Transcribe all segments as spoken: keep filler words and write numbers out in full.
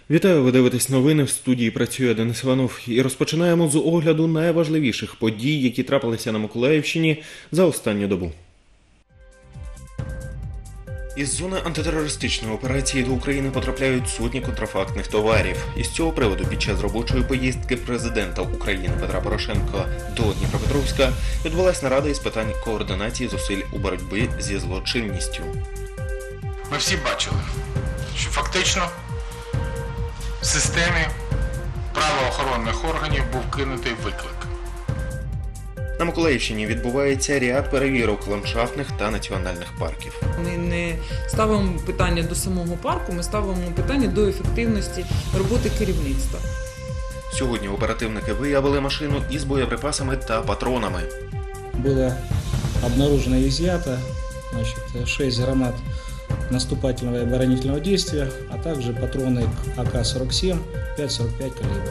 Вітаю, ви дивитесь новини, в студії працює Денис Іванов. І розпочинаємо з огляду найважливіших подій, які трапилися на Миколаївщині за останню добу. Із зони антитерористичної операції до України потрапляють сотні контрафактних товарів. Із цього приводу під час робочої поїздки президента України Петра Порошенка до Дніпропетровська відбулася нарада із питань координації зусиль у боротьбі зі злочинністю. Ми всі бачили, що фактично в системі правоохоронних органів був кинутий виклик. На Миколаївщині відбувається ряд перевірок ландшафтних та національних парків. Ми не ставимо питання до самого парку, ми ставимо питання до ефективності роботи керівництва. Сьогодні оперативники виявили машину із боєприпасами та патронами. Было обнаружено и изъято значит, шесть гранат наступательного и оборонительного действия, а также патроны к А К сорок семь, пять сорок пять калибра.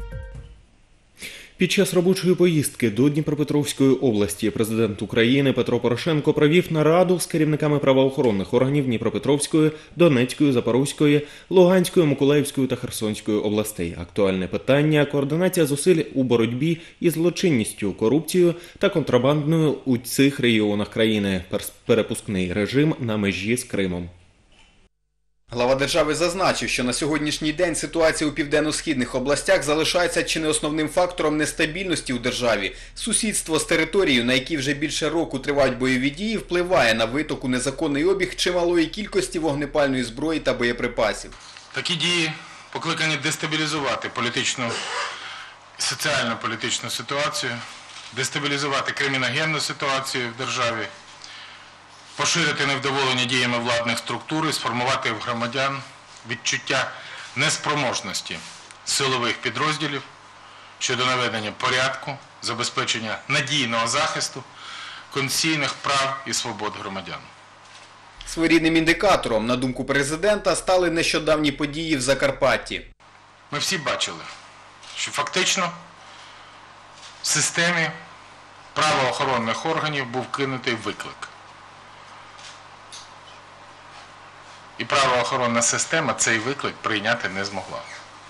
Під час робочої поїздки до Дніпропетровської області президент України Петро Порошенко провів нараду з керівниками правоохоронних органів Дніпропетровської, Донецької, Запорізької, Луганської, Миколаївської та Херсонської областей. Актуальне питання – координація зусиль у боротьбі із злочинністю, корупцією та контрабандою у цих регіонах країни. Перепускний режим на межі з Кримом. Глава держави зазначив, що на сьогоднішній день ситуація у південно-східних областях залишається чи не основним фактором нестабільності у державі. Сусідство з територією, на якій вже більше року тривають бойові дії, впливає на виток у незаконний обіг чималої кількості вогнепальної зброї та боєприпасів. Такі дії покликані дестабілізувати політичну, соціально-політичну ситуацію, дестабілізувати криміногенну ситуацію в державі, поширити невдоволення діями владних структур і сформувати в громадян відчуття неспроможності силових підрозділів щодо наведення порядку, забезпечення надійного захисту конституційних прав і свобод громадян. Своєрідним індикатором, на думку президента, стали нещодавні події в Закарпатті. Ми всі бачили, що фактично в системі правоохоронних органів був кинутий виклик. І правоохоронна система цей виклик прийняти не змогла.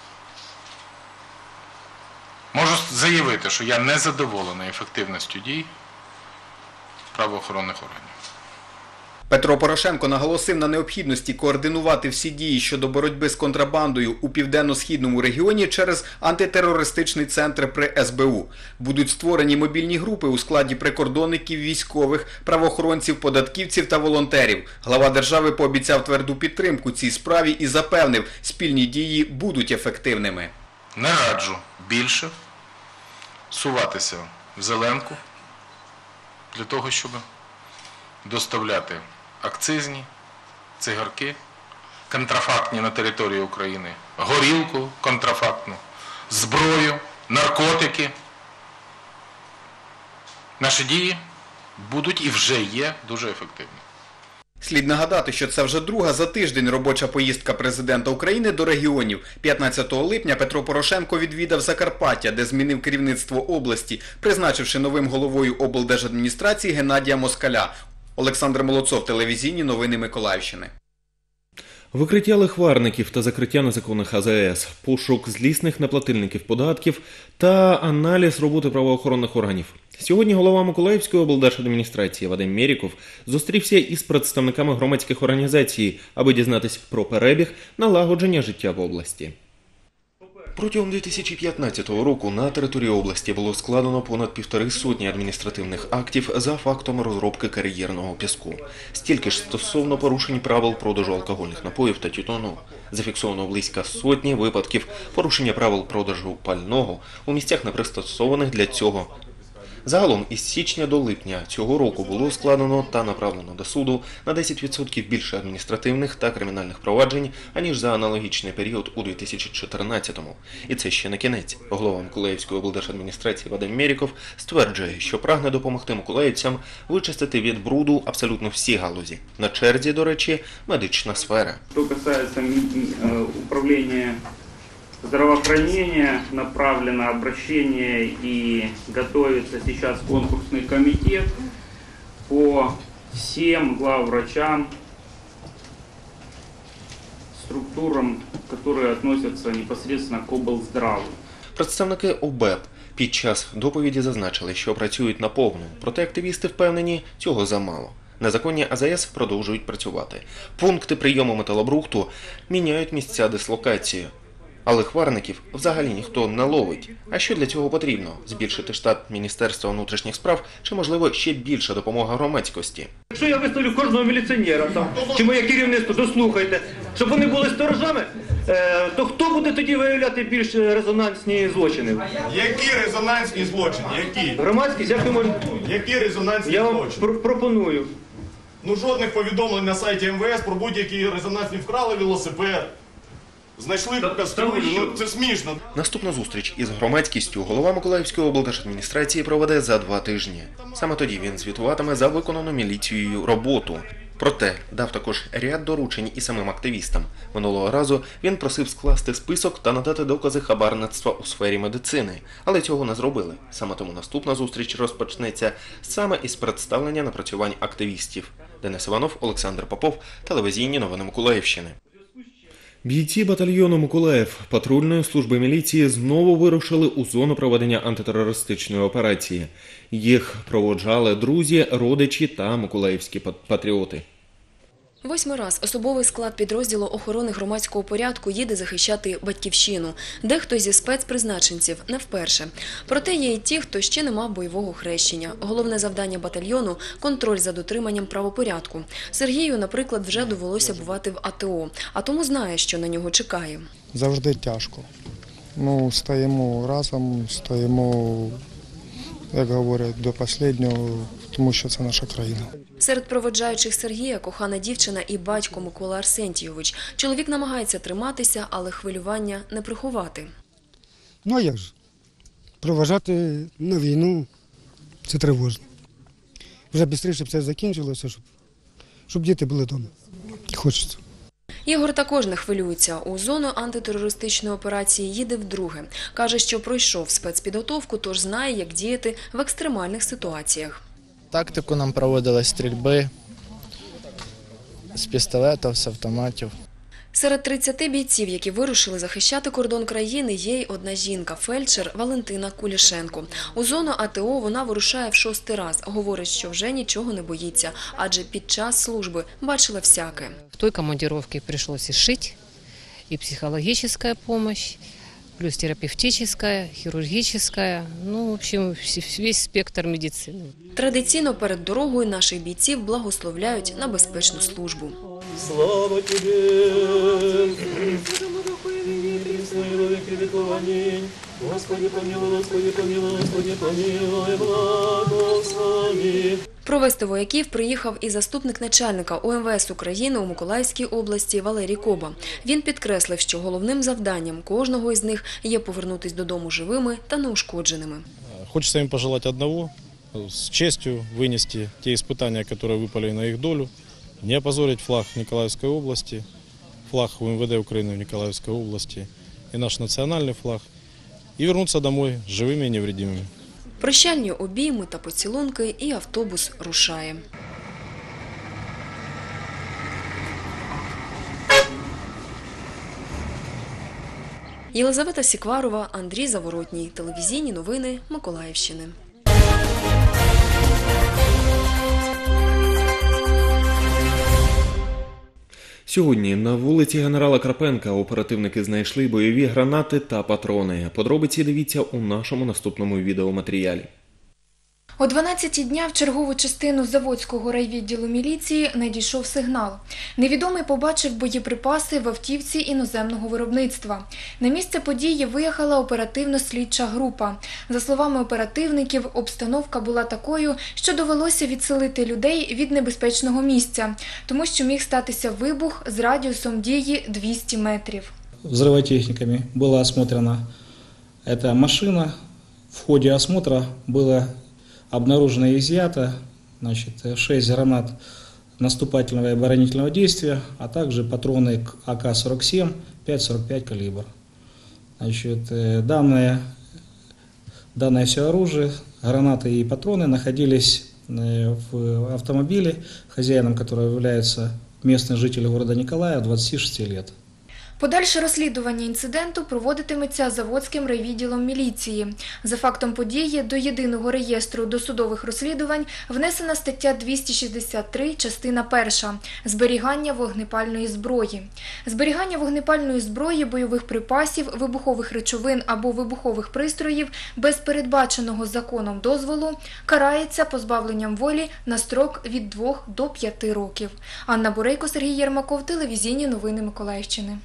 Можу заявити, що я не задоволений ефективністю дій правоохоронних органів. Петро Порошенко наголосив на необхідності координувати всі дії щодо боротьби з контрабандою у південно-східному регіоні через антитерористичний центр при С Б У. Будуть створені мобільні групи у складі прикордонників, військових, правоохоронців, податківців та волонтерів. Глава держави пообіцяв тверду підтримку цій справі і запевнив, спільні дії будуть ефективними. Не раджу більше суватися в зеленку для того, щоб доставляти акцизні, цигарки, контрафактні на території України, горілку контрафактну, зброю, наркотики. Наші дії будуть і вже є дуже ефективні. Слід нагадати, що це вже друга за тиждень робоча поїздка президента України до регіонів. п'ятнадцятого липня Петро Порошенко відвідав Закарпаття, де змінив керівництво області, призначивши новим головою облдержадміністрації Геннадія Москаля. Олександр Молодцов, телевізійні новини Миколаївщини. Викриття лихварників та закриття незаконних А З С, пошук злісних неплатильників податків та аналіз роботи правоохоронних органів. Сьогодні голова Миколаївської облдержадміністрації Вадим Меріков зустрівся із представниками громадських організацій, аби дізнатись про перебіг налагодження життя в області. Протягом дві тисячі п'ятнадцятого року на території області було складено понад півтори сотні адміністративних актів за фактом розробки кар'єрного піску. Стільки ж стосовно порушень правил продажу алкогольних напоїв та тютюну. Зафіксовано близько сотні випадків порушення правил продажу пального у місцях, не пристосованих для цього. Загалом із січня до липня цього року було складено та направлено до суду на десять відсотків більше адміністративних та кримінальних проваджень, аніж за аналогічний період у дві тисячі чотирнадцятому. І це ще не кінець. Голова Миколаївської облдержадміністрації Вадим Меріков стверджує, що прагне допомогти миколаївцям вичистити від бруду абсолютно всі галузі. На черзі, до речі, медична сфера. Що касається управління здравоохранения, направлено обращение и готовится сейчас конкурсный комитет по всем главврачам структурам, которые относятся непосредственно к облздраву. Представники ОБЕП під час доповіді зазначили, що працюють наповну, проте активісти впевнені, цього замало. Незаконні А З С продовжують працювати. Пункти прийому металобрухту міняють місця дислокації. Але хварників взагалі ніхто не ловить. А що для цього потрібно? Збільшити штат Міністерства внутрішніх справ чи, можливо, ще більша допомога громадськості? Якщо я виставлю кожного міліціонера там, чи моє керівництво, дослухайте, щоб вони були сторожами, е, то хто буде тоді виявляти більш резонансні злочини? Які резонансні злочини? Які? Громадськість, як ви можете? Які резонансні Я вам злочини? пр- пропоную. Ну жодних повідомлень на сайті М В С про будь-які резонансні вкрали велосипед. Знайшли кастрюлю, ну це смішно. Наступну зустріч із громадськістю голова Миколаївської облдержадміністрації проведе за два тижні. Саме тоді він звітуватиме за виконану міліцією роботу. Проте дав також ряд доручень і самим активістам. Минулого разу він просив скласти список та надати докази хабарництва у сфері медицини. Але цього не зробили. Саме тому наступна зустріч розпочнеться саме із представлення напрацювань активістів. Денис Іванов, Олександр Попов, телевізійні новини Миколаївщини. Бійці батальйону «Миколаїв» патрульної служби міліції знову вирушили у зону проведення антитерористичної операції. Їх проводжали друзі, родичі та миколаївські патріоти. Восьмий раз особовий склад підрозділу охорони громадського порядку їде захищати батьківщину. Дехто зі спецпризначенців не вперше. Проте є і ті, хто ще не мав бойового хрещення. Головне завдання батальйону – контроль за дотриманням правопорядку. Сергію, наприклад, вже довелося бувати в А Т О, а тому знає, що на нього чекає. Завжди тяжко. Ну, стоїмо разом, стоїмо, як говорять, до останнього, тому що це наша країна. Серед проводжаючих Сергія – кохана дівчина і батько Микола Арсентійович. Чоловік намагається триматися, але хвилювання не приховати. Ну а як же? Проважати на війну – це тривожно. Вже швидше, щоб це закінчилося, щоб, щоб діти були вдома. Хочеться. Ігор також не хвилюється. У зону антитерористичної операції їде вдруге. Каже, що пройшов спецпідготовку, тож знає, як діяти в екстремальних ситуаціях. Тактику нам проводили стрільби з пістолетів, з автоматів. Серед тридцяти бійців, які вирушили захищати кордон країни, є й одна жінка – фельдшер Валентина Кулішенко. У зону А Т О вона вирушає в шостий раз. Говорить, що вже нічого не боїться, адже під час служби бачила всяке. В той командировке пришлось и шить, и психологическая помощь, плюс терапевтическая, хирургическая, ну, в общем, весь спектр медицины. Традиційно перед дорогою наших бійців благословляють на безпечну службу. Слава Тебе! Господи помилуй, Господи помилуй, Господи помилуй, благослови. Провести вояків приїхав і заступник начальника О М В С України у Миколаївській області Валерій Коба. Він підкреслив, що головним завданням кожного із них є повернутися додому живими та неушкодженими. Хочется им пожелать одного – с честью вынести те испытания, которые выпали на их долю, не опозорить флаг Николаевской области, флаг У М В Д Украины в Николаевской области и наш национальный флаг, и вернуться домой живыми и невредимыми. Прощальні обійми та поцілунки, і автобус рушає. Єлизавета Сікварова, Андрій Заворотній. Телевізійні новини Миколаївщини. Сьогодні на вулиці генерала Крапенка оперативники знайшли бойові гранати та патрони. Подробиці дивіться у нашому наступному відеоматеріалі. О дванадцятій дня в чергову частину Заводського райвідділу міліції надійшов сигнал. Невідомий побачив боєприпаси в автівці іноземного виробництва. На місце події виїхала оперативно-слідча група. За словами оперативників, обстановка була такою, що довелося відселити людей від небезпечного місця, тому що міг статися вибух з радіусом дії двісті метрів. Взрывотехниками была осмотрена эта машина. В ходе осмотра было обнаружено и изъято, значит, шесть гранат наступательного и оборонительного действия, а также патроны к А К сорок семь, пять сорок пять калибр. Значит, данное, данное все оружие, гранаты и патроны находились в автомобиле, хозяином которого является местный житель города Николая, двадцати шести лет. Подальше розслідування інциденту проводитиметься Заводським райвідділом міліції. За фактом події до єдиного реєстру досудових розслідувань внесена стаття двісті шістдесят три, частина перша – зберігання вогнепальної зброї. Зберігання вогнепальної зброї, бойових припасів, вибухових речовин або вибухових пристроїв без передбаченого законом дозволу карається позбавленням волі на строк від двох до п'яти років. Анна Борейко, Сергій Єрмаков, телевізійні новини Миколаївщини.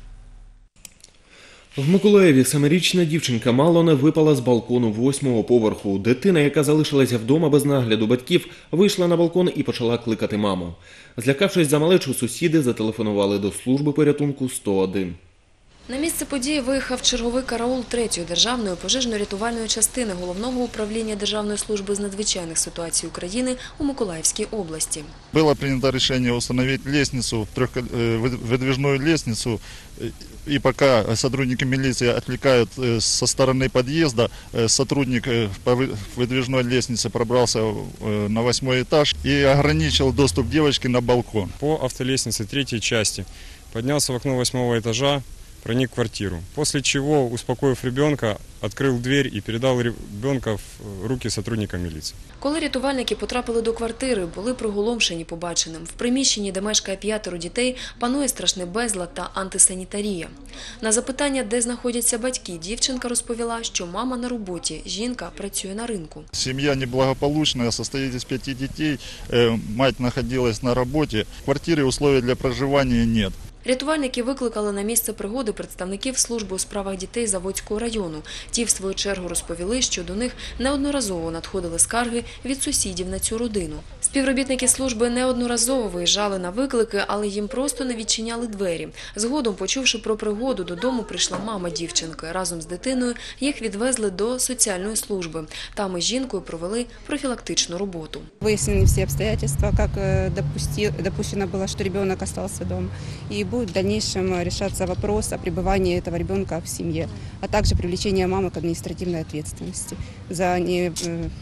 В Миколаєві семирічна дівчинка мало не випала з балкону восьмого поверху. Дитина, яка залишилася вдома без нагляду батьків, вийшла на балкон і почала кликати маму. Злякавшись за малечу, сусіди зателефонували до служби порятунку сто один. На місце події виїхав черговий караул третьої державної пожежно-рятувальної частини Головного управління Державної служби з надзвичайних ситуацій України у Миколаївській області. Было принято решение установить лестницу, выдвижную лестницу, и пока сотрудники милиции отвлекают со стороны подъезда, сотрудник по выдвижной лестнице пробрался на восьмой этаж и ограничил доступ девочки на балкон. По автолестнице третьей части поднялся в окно восьмого этажа, проник в квартиру, после чего, успокоив ребенка, открыл дверь и передал ребенка в руки сотрудника міліції. Коли рятувальники потрапили до квартири, були приголомшені побаченим. В приміщенні, де мешкає п'ятеро дітей, панує страшний безлад та антисанітарія. На запитання, де знаходяться батьки, дівчинка розповіла, що мама на роботі, жінка працює на ринку. Сім'я неблагополучна, состоїть із п'яти дітей, мать знаходилась на роботі, в квартирі условий для проживання немає. Рятувальники викликали на місце пригоди представників служби у справах дітей Заводського району. Ті, в свою чергу, розповіли, що до них неодноразово надходили скарги від сусідів на цю родину. Співробітники служби неодноразово виїжджали на виклики, але їм просто не відчиняли двері. Згодом, почувши про пригоду, додому прийшла мама дівчинки. Разом з дитиною їх відвезли до соціальної служби. Там із жінкою провели профілактичну роботу. Вияснені всі обстоятельства, як допущено було, що дитина залишився вдома. І будет в дальнейшем решаться вопрос о пребывании этого ребенка в семье, а также привлечение мамы к административной ответственности за не,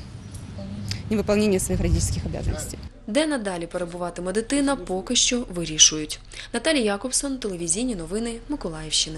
невыполнение своих родительских обязанностей. Де надалі перебуватиме дитина, поки що вирішують. Наталія Якобсон, телевізійні новини Миколаївщини.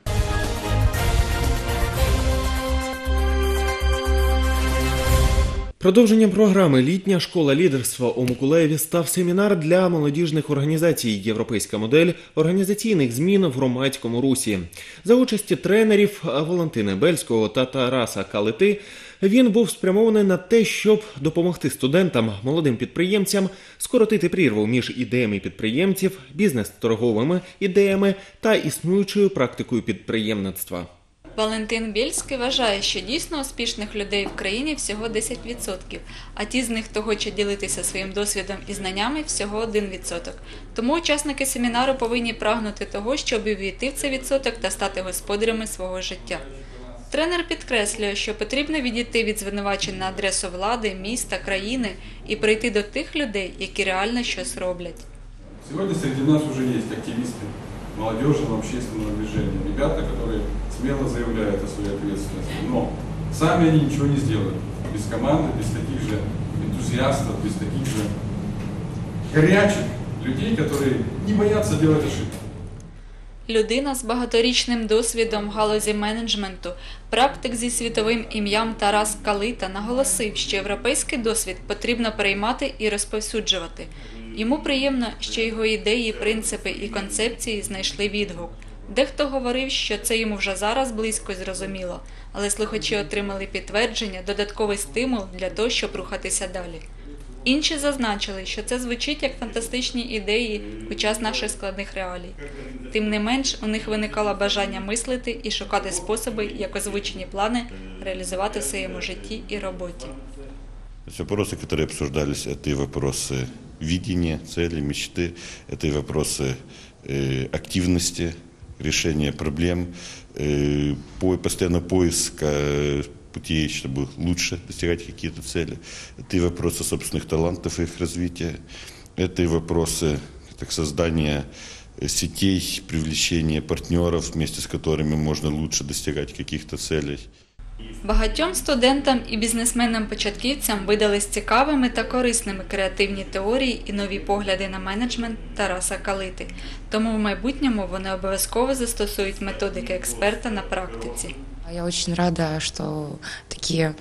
Продовженням програми «Літня школа лідерства» у Миколаєві став семінар для молодіжних організацій «Європейська модель організаційних змін в громадському русі». За участі тренерів Валентини Бельського та Тараса Калити він був спрямований на те, щоб допомогти студентам, молодим підприємцям скоротити прірву між ідеями підприємців, бізнес-торговими ідеями та існуючою практикою підприємництва. Валентин Бєльський вважає, що дійсно успішних людей в країні всього десять відсотків, а ті з них, хто хоче ділитися своїм досвідом і знаннями, всього один відсоток. Тому учасники семінару повинні прагнути того, щоб увійти в цей відсоток та стати господарями свого життя. Тренер підкреслює, що потрібно відійти від звинувачень на адресу влади, міста, країни і прийти до тих людей, які реально щось роблять. Сьогодні серед нас вже є активісти молодежного общественного движения, ребята, которые смело заявляют о своей ответственности, но сами они ничего не сделают без команды, без таких же энтузиастов, без таких же горячих людей, которые не боятся делать ошибки. Людина з багаторічним досвідом в галузі менеджменту, практик зі світовим ім'ям Тарас Калита наголосив, що європейський досвід потрібно переймати і розповсюджувати. Йому приємно, що його ідеї, принципи і концепції знайшли відгук. Дехто говорив, що це йому вже зараз близько і зрозуміло, але слухачі отримали підтвердження, додатковий стимул для того, щоб рухатися далі. Інші зазначили, що це звучить як фантастичні ідеї у час наших складних реалій. Тим не менш, у них виникало бажання мислити і шукати способи, як озвучені плани реалізувати в своєму житті і роботі. Вопросы, которые обсуждались, это и вопросы видения, цели, мечты, это и вопросы э, активности, решения проблем, э, по, постоянно поиска путей, чтобы лучше достигать какие-то цели. Это и вопросы собственных талантов и их развития, это и вопросы так, создания сетей, привлечения партнеров, вместе с которыми можно лучше достигать каких-то целей. Багатьом студентам і бізнесменам-початківцям видались цікавими та корисними креативні теорії і нові погляди на менеджмент Тараса Калити. Тому в майбутньому вони обов'язково застосують методики експерта на практиці. Я очень рада, что такие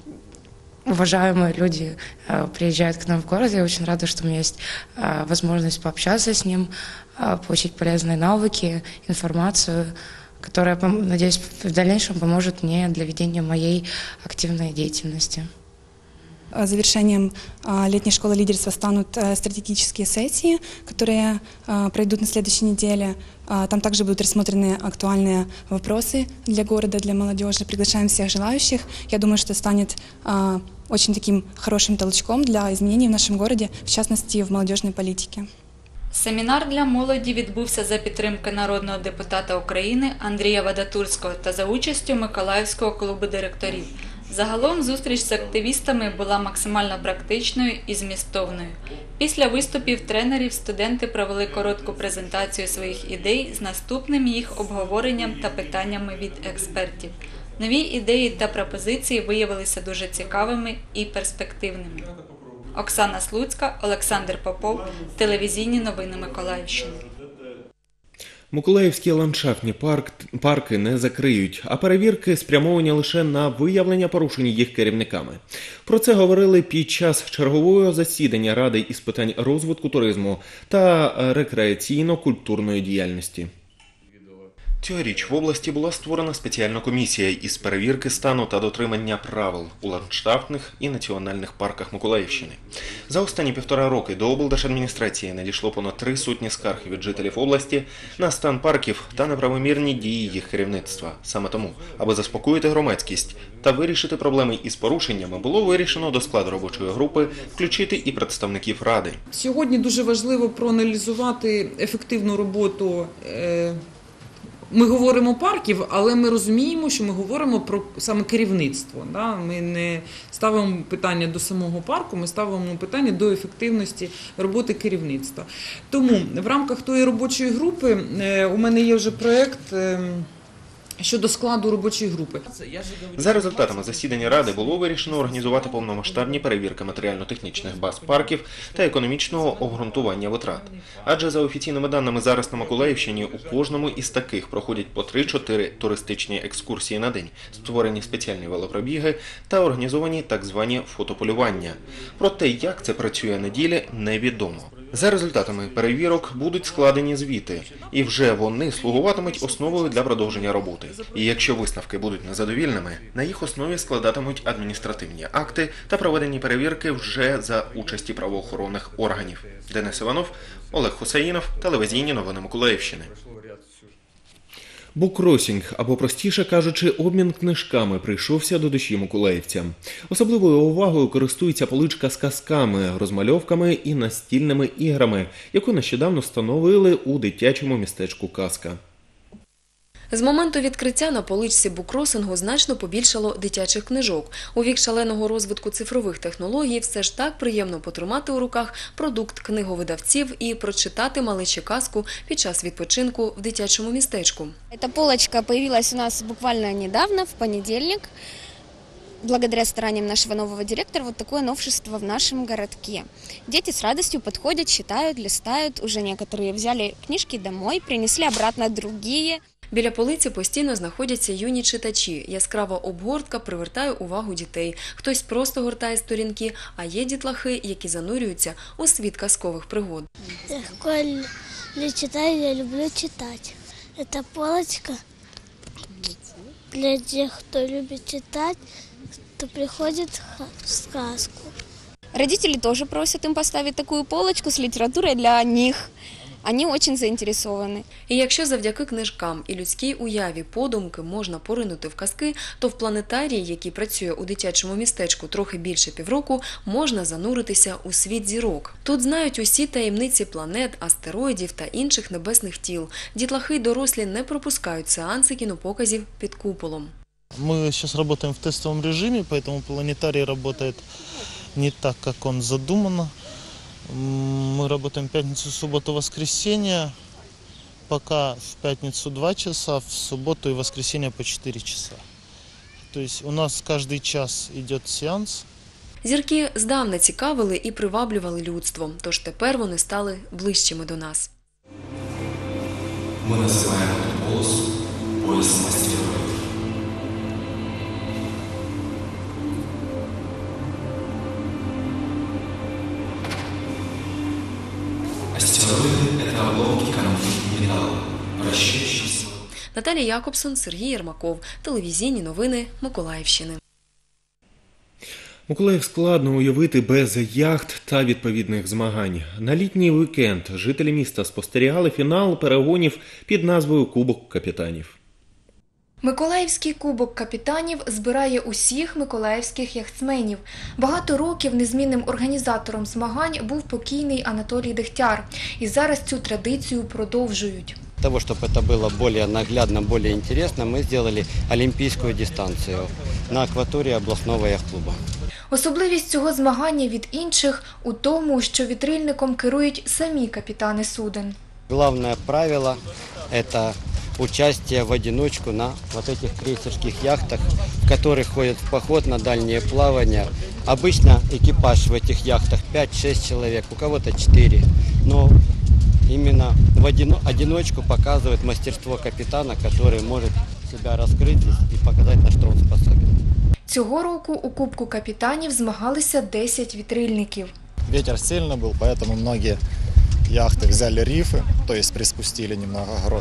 уважаемые люди э, приезжают к нам в город. Я очень рада, что у меня есть э, возможность пообщаться с ним, э, получить полезные навыки, информацию, которая, надеюсь, в дальнейшем поможет мне для ведения моей активной деятельности. Завершением летней школы лидерства станут стратегические сессии, которые пройдут на следующей неделе. Там также будут рассмотрены актуальные вопросы для города, для молодежи. Приглашаем всех желающих. Я думаю, что станет очень таким хорошим толчком для изменений в нашем городе, в частности, в молодежной политике. Семінар для молоді відбувся за підтримки народного депутата України Андрія Вадатурського та за участю Миколаївського клубу директорів. Загалом зустріч з активістами була максимально практичною і змістовною. Після виступів тренерів студенти провели коротку презентацію своїх ідей з наступним їх обговоренням та питаннями від експертів. Нові ідеї та пропозиції виявилися дуже цікавими і перспективними. Оксана Слуцька, Олександр Попов, телевізійні новини Миколаївщини. Миколаївські ландшафтні парк, парки не закриють, а перевірки спрямовані лише на виявлення порушень їх керівниками. Про це говорили під час чергового засідання Ради із питань розвитку туризму та рекреаційно-культурної діяльності. Цьогоріч в області була створена спеціальна комісія із перевірки стану та дотримання правил у ландшафтних і національних парках Миколаївщини. За останні півтора роки до облдержадміністрації надійшло понад три сотні скарг від жителів області на стан парків та неправомірні дії їх керівництва. Саме тому, аби заспокоїти громадськість та вирішити проблеми із порушеннями, було вирішено до складу робочої групи включити і представників Ради. Сьогодні дуже важливо проаналізувати ефективну роботу. Е Ми говоримо парків, але ми розуміємо, що ми говоримо про саме керівництво. Ми не ставимо питання до самого парку, ми ставимо питання до ефективності роботи керівництва. Тому в рамках тої робочої групи у мене є вже проєкт щодо складу робочої групи. За результатами засідання Ради було вирішено організувати повномасштабні перевірки матеріально-технічних баз парків та економічного обґрунтування витрат. Адже за офіційними даними зараз на Миколаївщині у кожному із таких проходять по три-чотири туристичні екскурсії на день, створені спеціальні велопробіги та організовані так звані фотополювання. Проте, як це працює на ділі, невідомо. За результатами перевірок будуть складені звіти, і вже вони слугуватимуть основою для продовження роботи. І якщо висновки будуть незадовільними, на їх основі складатимуть адміністративні акти та проведені перевірки вже за участі правоохоронних органів. Денис Іванов, Олег Хусаїнов, телевізійні новини Миколаївщини. Буккросінг, або простіше кажучи, обмін книжками прийшовся до душі миколаївцям. Особливою увагою користується поличка з казками, розмальовками і настільними іграми, яку нещодавно встановили у дитячому містечку «Казка». З моменту відкриття на поличці буккросингу значно побільшало дитячих книжок. У вік шаленого розвитку цифрових технологій все ж так приємно потримати у руках продукт книговидавців і прочитати малечі казку під час відпочинку в дитячому містечку. Эта полочка появилась у нас буквально недавно, в понедельник. Благодаря стараниям нашего нового директора, вот такое новшество в нашем городке. Дети с радостью подходят, читают, листают. Уже некоторые взяли книжки домой, принесли обратно другие. Біля полиці постійно знаходяться юні читачі. Яскрава обгортка привертає увагу дітей. Хтось просто гортає сторінки, а є дітлахи, які занурюються у світ казкових пригод. Коли читаю, я люблю читати. Це полочка для тих, хто любить читати, хто приходить в сказку. Родители тоже просят им поставить такую полочку с литературой для них. Вони дуже заінтересовані. І якщо завдяки книжкам і людській уяві подумки можна поринути в казки, то в планетарії, який працює у дитячому містечку трохи більше півроку, можна зануритися у світ зірок. Тут знають усі таємниці планет, астероїдів та інших небесних тіл. Дітлахи й дорослі не пропускають сеанси кінопоказів під куполом. Ми зараз працюємо в тестовому режимі, тому планетарій працює не так, як він задумано. Мы работаем пятницу, субботу, воскресенье. Пока в пятницу два часа, в субботу и воскресенье по четыре часа. То есть у нас каждый час идет сеанс. Зірки здавна цікавили і приваблювали людство, тож тепер вони стали ближчими до нас. Ми називаємо этот голос пояс мастеров. Астероиды – это обломки конфликта металла, вращающиеся. Наталія Якобсон, Сергій Єрмаков. Телевізійні новини Миколаївщини. Миколаїв складно уявити без яхт та відповідних змагань. На літній вікенд жителі міста спостерігали фінал перегонів під назвою «Кубок капітанів». Миколаївський кубок капітанів збирає усіх миколаївських яхтсменів. Багато років незмінним організатором змагань був покійний Анатолій Дегтяр. І зараз цю традицію продовжують. Для того, чтобы это было более наглядно, более интересно, мы сделали олимпийскую дистанцию на акватории областного яхт-клуба. Особливість цього змагання від інших у тому, що вітрильником керують самі капітани суден. Главное правило – это участие в одиночку на вот этих крейсерских яхтах, в которых ходят в поход на дальние плавания. Обычно экипаж в этих яхтах пять-шесть человек, у кого-то четыре. Но именно в одиночку показывает мастерство капитана, который может себя раскрыть и показать, на что он способен. Цього року у Кубку капітанів змагалися десять вітрильників. Ветер сильный был, поэтому многие яхты взяли рифы, то есть приспустили немного грот.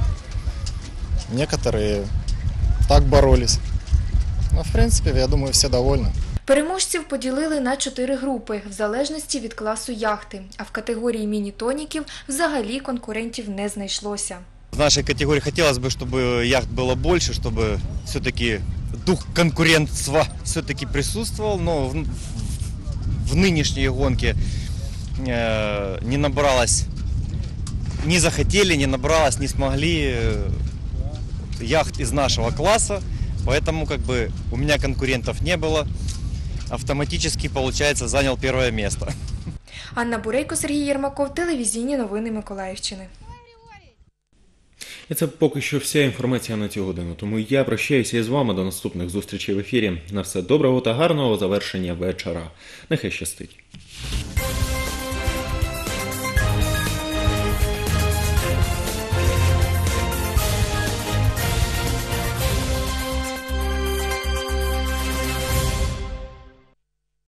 Некоторые так боролись. Но, в принципе, я думаю, все довольны. Переможців поділили на чотири групи, в залежності від класу яхти. А в категорії міні-тоніків взагалі конкурентів не знайшлося. В нашей категории хотелось бы, чтобы яхт было больше, чтобы все-таки дух конкурентства все-таки присутствовал, но в, в нынешней гонке э, не набралось, не захотели, не набралось, не смогли э, яхт из нашего класса, поэтому как бы у меня конкурентов не было, автоматически, получается, занял первое место. Анна Бурейко, Сергій Єрмаков, телевізійні новини Миколаївщини. І це поки що вся інформація на цю годину. Тому я прощаюся із вами до наступних зустрічей в ефірі. На все доброго та гарного завершення вечора. Нехай щастить.